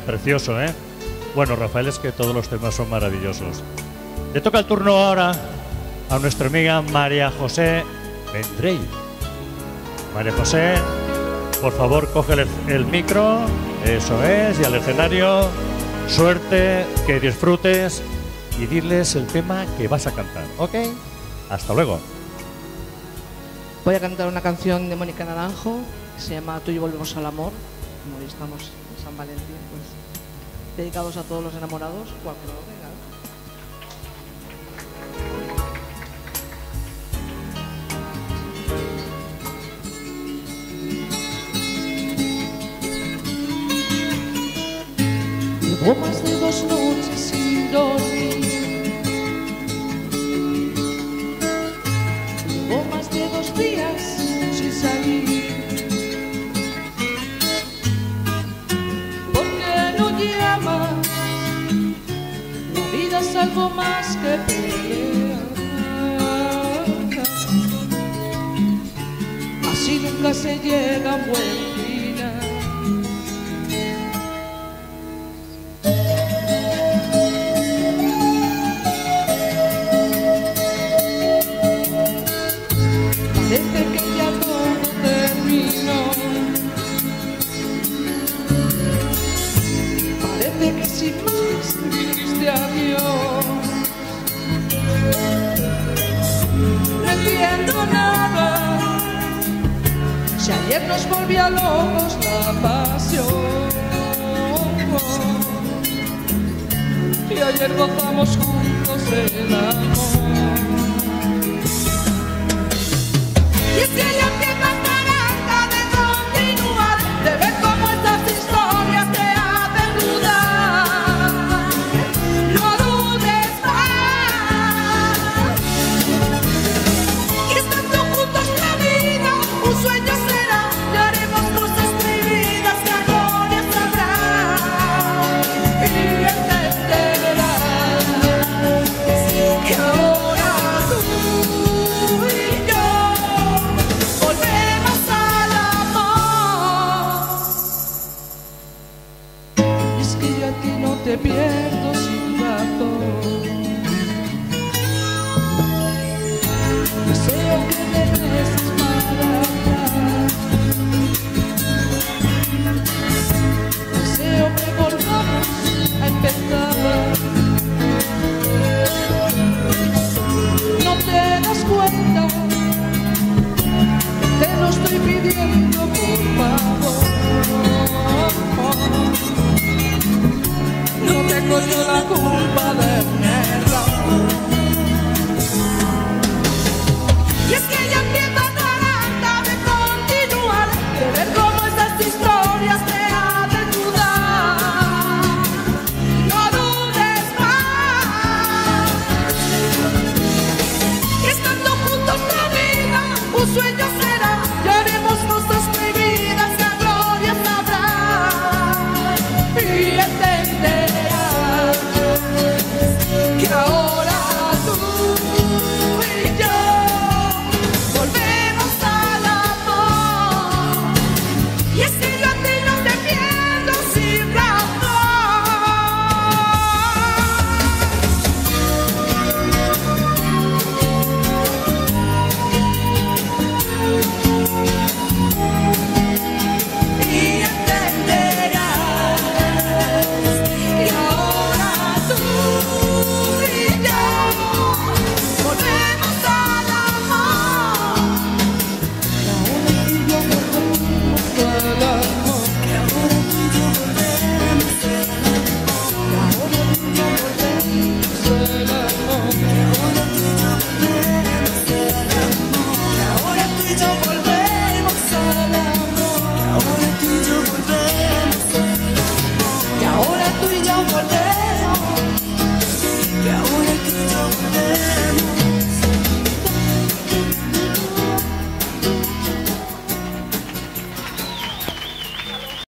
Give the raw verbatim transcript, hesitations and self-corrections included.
precioso, ¿eh? Bueno, Rafael, es que todos los temas son maravillosos. Le toca el turno ahora a nuestra amiga María José Vendrell. María José, por favor, coge el, el micro, eso es, y al escenario, suerte, que disfrutes y diles el tema que vas a cantar, ¿ok? Hasta luego. Voy a cantar una canción de Mónica Naranjo que se llama Tú y yo volvemos al amor. Como hoy estamos en San Valentín, pues dedicados a todos los enamorados, cualquiera lo tenga. Llevo más de dos noches sin dormir, llevo más de dos días sin salir, porque no llamas, la vida es algo más que pelea, así nunca se llega a buen final. Parece que ya todo terminó, parece que sin más dijiste adiós. No entiendo nada, si ayer nos volvía locos la pasión, y ayer gozamos juntos el amor. Y es que ya empieza esta gana de continuar, de ver cómo estas historias te hacen dudar. No dudes más, que estando juntos la vida un sueño será, y haremos cosas prohibidas que gloria sabrá. Y entenderás que ahora tú y yo volvemos al amor. Es que yo a ti no te pierdo sin razón. Deseo que regreses para atrás, deseo que volvamos a empezar. No te das cuenta, te lo estoy pidiendo por favor. No tengo yo la culpa de un error. Y es que ya empieza tu harta de continuar, de ver cómo estas historias te hacen dudar. No dudes más, que estando juntos la vida un sueño será, y haremos cosas prohibidas que a gloria sabrá. Y